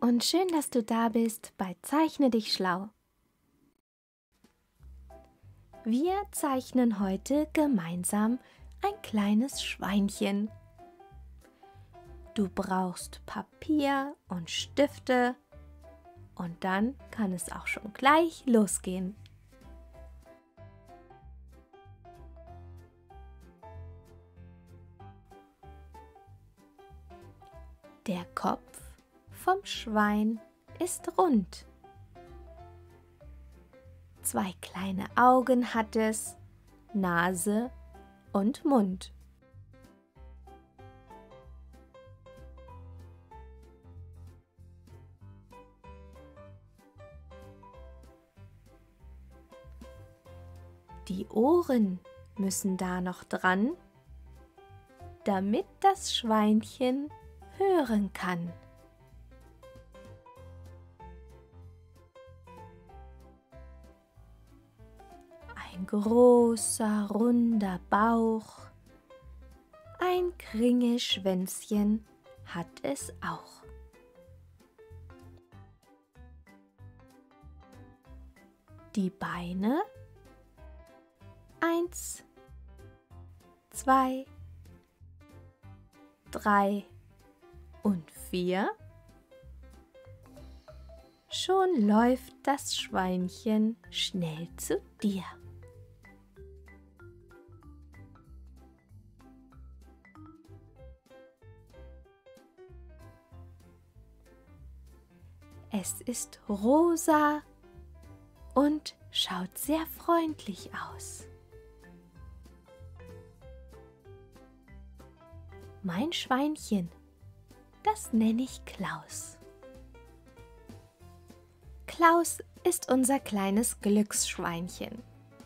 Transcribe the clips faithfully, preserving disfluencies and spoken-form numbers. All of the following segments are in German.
und schön, dass du da bist bei Zeichne dich schlau. Wir zeichnen heute gemeinsam ein kleines Schweinchen. Du brauchst Papier und Stifte und dann kann es auch schon gleich losgehen. Der Kopf vom Schwein ist rund. Zwei kleine Augen hat es, Nase und Mund. Die Ohren müssen da noch dran, damit das Schweinchen hören kann. Ein großer, runder Bauch, ein Kringelschwänzchen hat es auch. Die Beine, eins, zwei, drei und vier. Schon läuft das Schweinchen schnell zu dir. Es ist rosa und schaut sehr freundlich aus. Mein Schweinchen, das nenne ich Klaus. Klaus ist unser kleines Glücksschweinchen.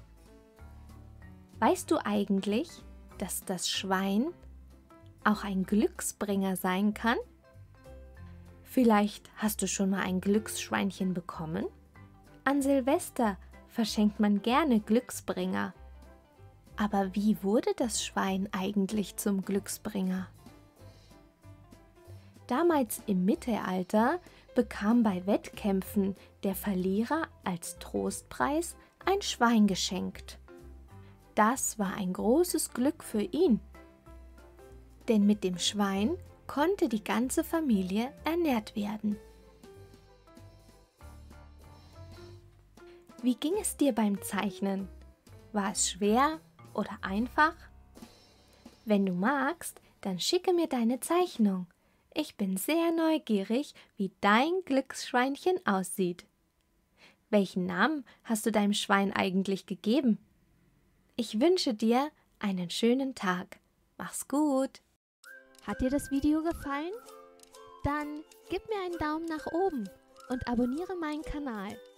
Weißt du eigentlich, dass das Schwein auch ein Glücksbringer sein kann? Vielleicht hast du schon mal ein Glücksschweinchen bekommen? An Silvester verschenkt man gerne Glücksbringer. Aber wie wurde das Schwein eigentlich zum Glücksbringer? Damals im Mittelalter bekam bei Wettkämpfen der Verlierer als Trostpreis ein Schwein geschenkt. Das war ein großes Glück für ihn, denn mit dem Schwein konnte die ganze Familie ernährt werden. Wie ging es dir beim Zeichnen? War es schwer oder einfach? Wenn du magst, dann schicke mir deine Zeichnung. Ich bin sehr neugierig, wie dein Glücksschweinchen aussieht. Welchen Namen hast du deinem Schwein eigentlich gegeben? Ich wünsche dir einen schönen Tag. Mach's gut! Hat dir das Video gefallen? Dann gib mir einen Daumen nach oben und abonniere meinen Kanal.